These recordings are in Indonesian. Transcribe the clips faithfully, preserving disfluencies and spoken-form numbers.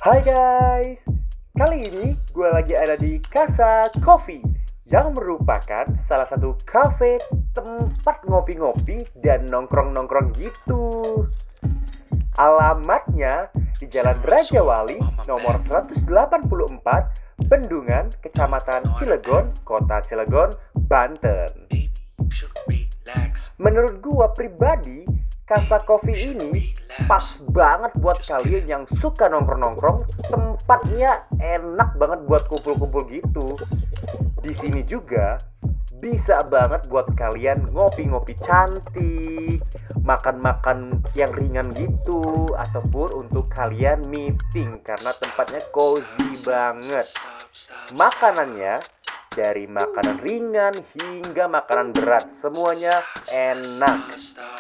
Hai guys, kali ini gue lagi ada di Casa Coffee yang merupakan salah satu cafe tempat ngopi-ngopi dan nongkrong-nongkrong gitu. Alamatnya di Jalan Raja Wali nomor seratus delapan puluh empat, Bendungan, Kecamatan Cilegon, Kota Cilegon, Banten. Menurut gue pribadi, Casa Coffee ini pas banget buat kalian yang suka nongkrong-nongkrong. Tempatnya enak banget buat kumpul-kumpul gitu. Di sini juga bisa banget buat kalian ngopi-ngopi cantik, makan-makan yang ringan gitu, ataupun untuk kalian meeting karena tempatnya cozy banget. Makanannya dari makanan ringan hingga makanan berat, semuanya enak.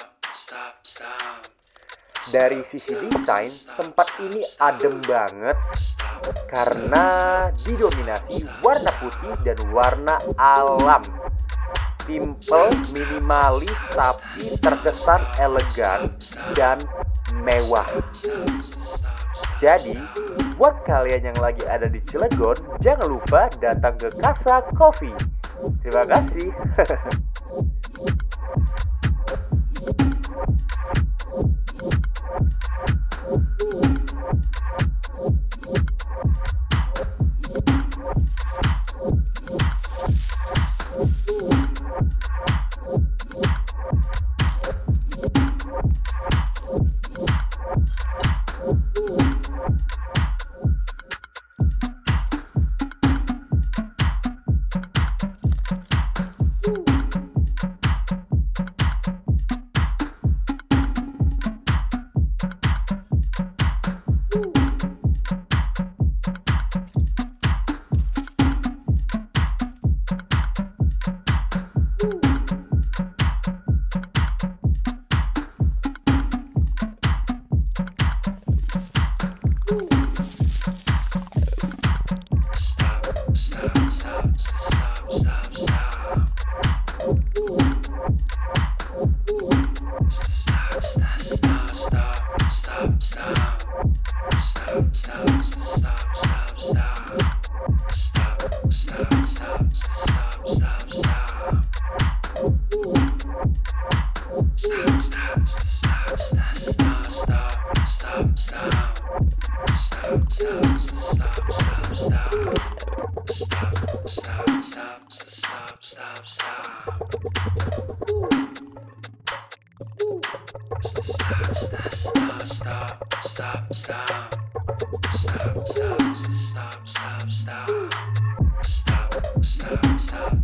Dari sisi desain, tempat ini adem banget karena didominasi warna putih dan warna alam. Simple, minimalis, tapi terkesan elegan dan mewah. Jadi, buat kalian yang lagi ada di Cilegon, jangan lupa datang ke Casa Coffee. Terima kasih. Stop, stop, stop, stop, stop, stop, stop, stop.